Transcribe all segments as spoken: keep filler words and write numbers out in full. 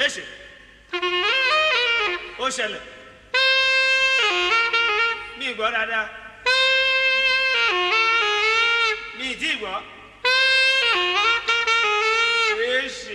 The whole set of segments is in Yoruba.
èsì ó ṣẹlẹ̀ mi gbọ́ dáadáa mi ì tí gbọ́ èsì.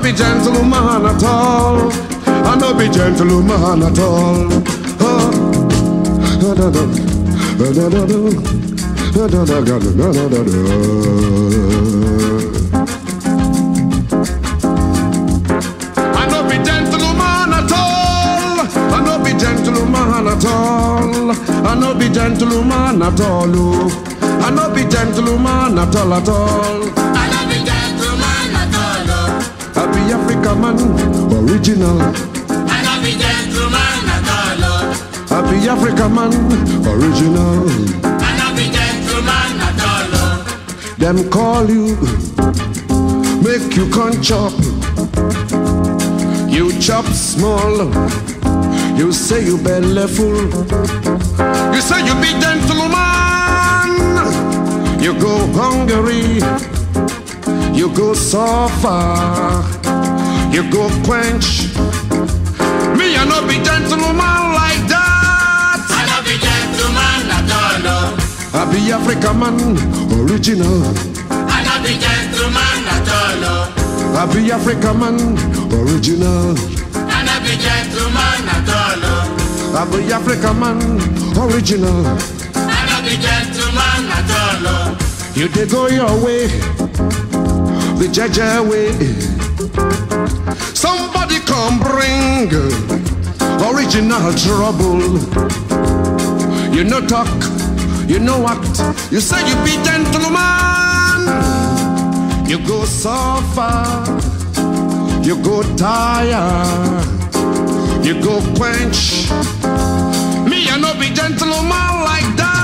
be gentleman at all. I no be gentleman at all. Oh. Da, da, da. Da, da, da, da. Da, da, da, da, da, da, da, da. I no be gentleman at all. I no be gentleman at all. I no be gentleman at all. Oh. I no be gentleman at all at all. I no be gentleman at all. I be African man, original. I no be gentleman at all. I be African man, original. I no be gentleman at all. Them call you, make you can chop. You chop small. You say you belly full. You say you be gentleman. You go Hungary, you go so far, you go quench. Me, I no be gentleman like that. I no be gentleman at all. I be African man, original. I no be gentleman at all. I be African man, original. I no be gentleman at all. I be African man, original. I no be gentleman at all. You did go your way, the Jaja way. Somebody come bring original trouble. You no talk, you no act. You say you be gentleman. You go so far, you go tire, you go quench. Me, I no be gentleman like that.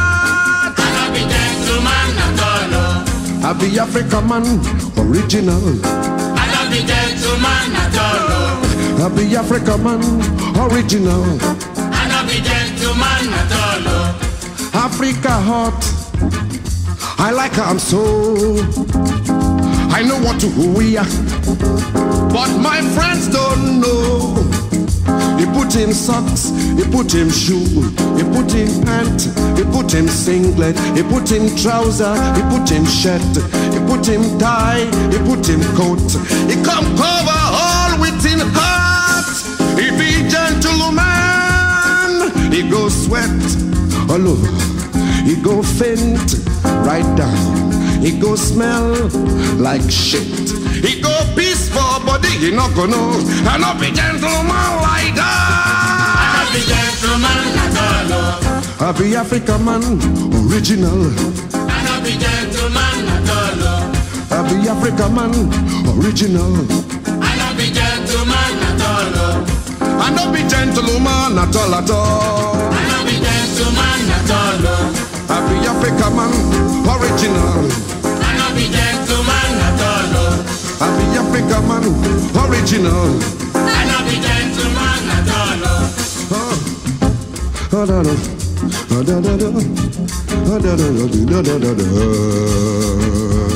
I be African man, original. I no be gentleman at all. I be African man, original. I no be gentleman at all. Africa hot, I like her, I'm so. I know what to we are, but my friends don't know. He put him socks, he put him shoe, he put him pant, he put him singlet, he put him trouser, he put him shirt, he put him tie, he put him coat. He come cover all with him heart. He be gentleman, he go sweat all over, he go faint right down, he go smell like shit. He go peaceful, body he not gonna know. I not be gentleman like that. I no be gentleman at all. I be African man, original. I no be gentleman at all. I be African man, original. I no be gentleman at all. I no be gentleman at all at all. I no be gentleman at all. I be African man, original. I no be gentleman at all. I be African man, original. I no be gentleman at all. Oh, oh, da, da. Oh, da, da, da. Oh, da, da, da, da, da, da, da.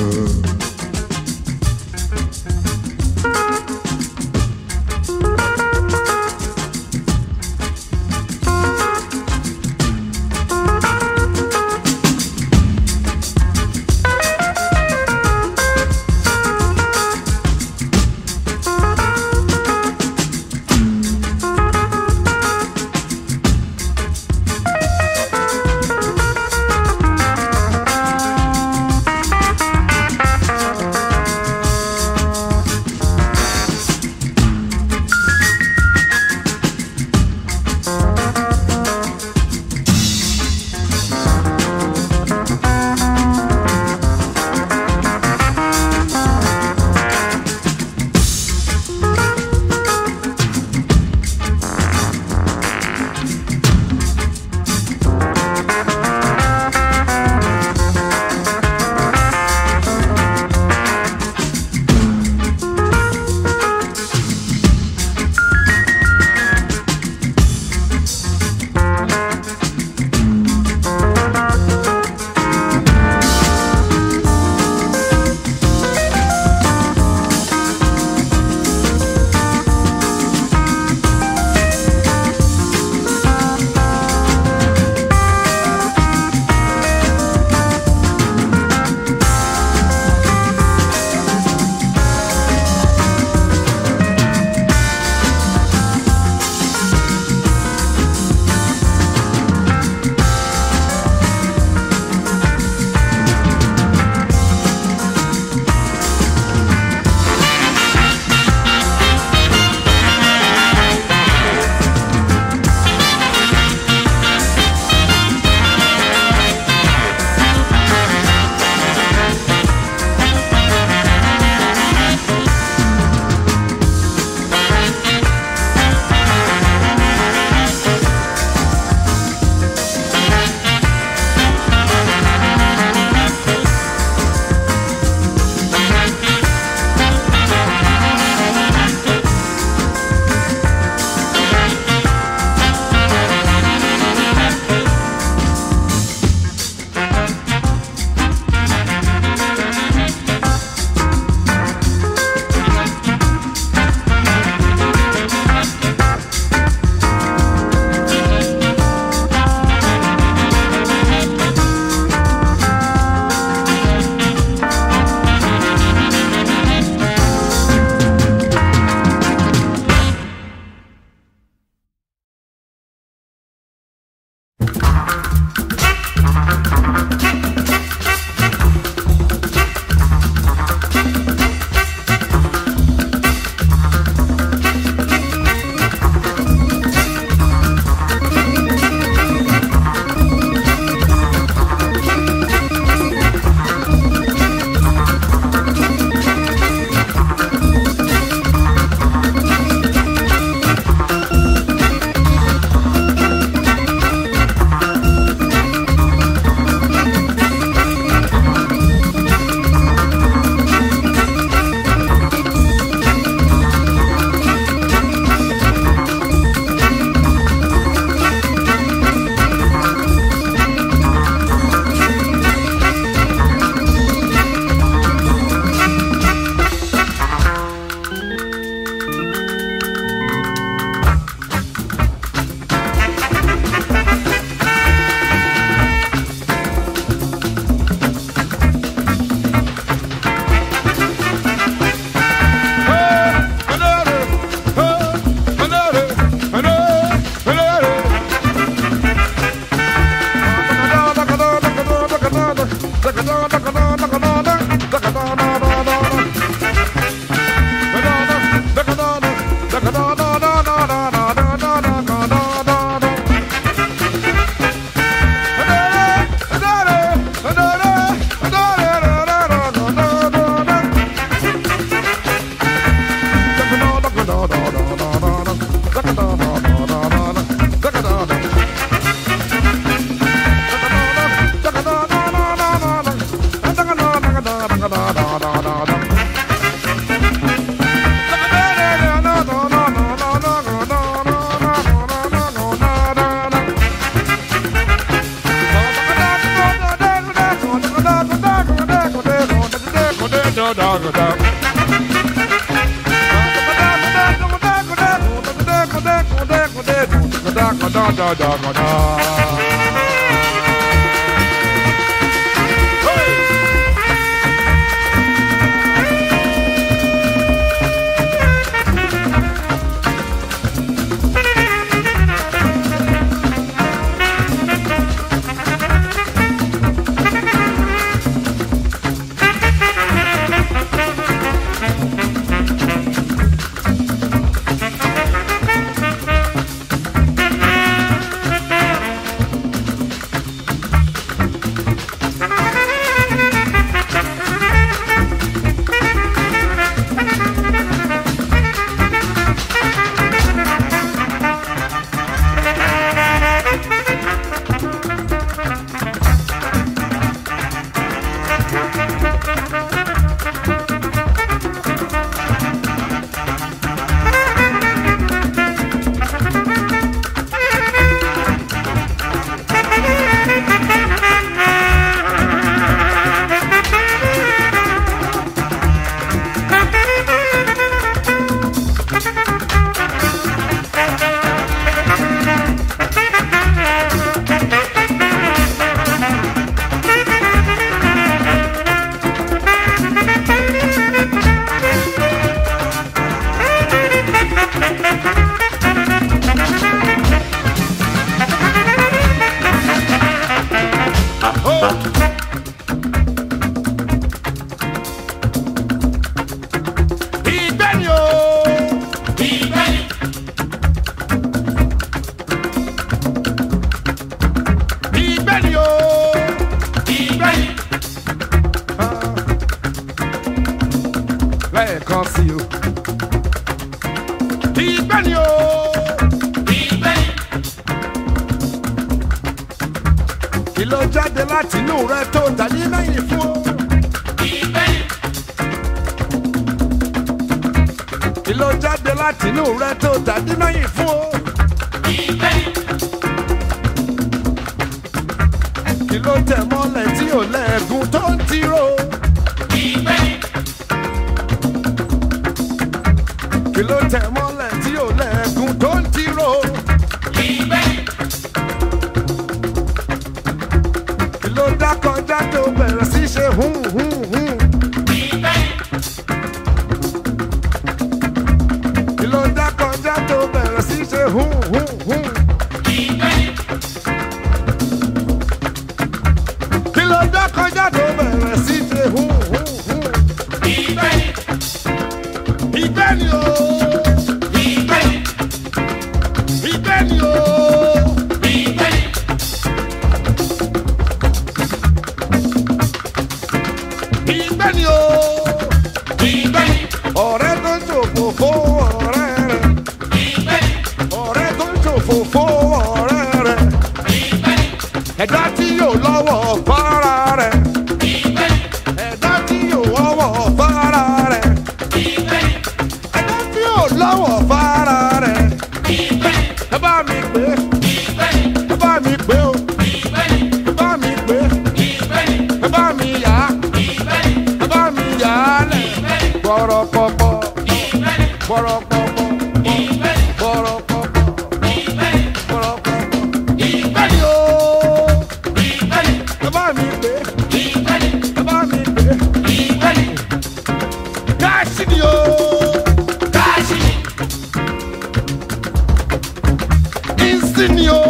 Insigne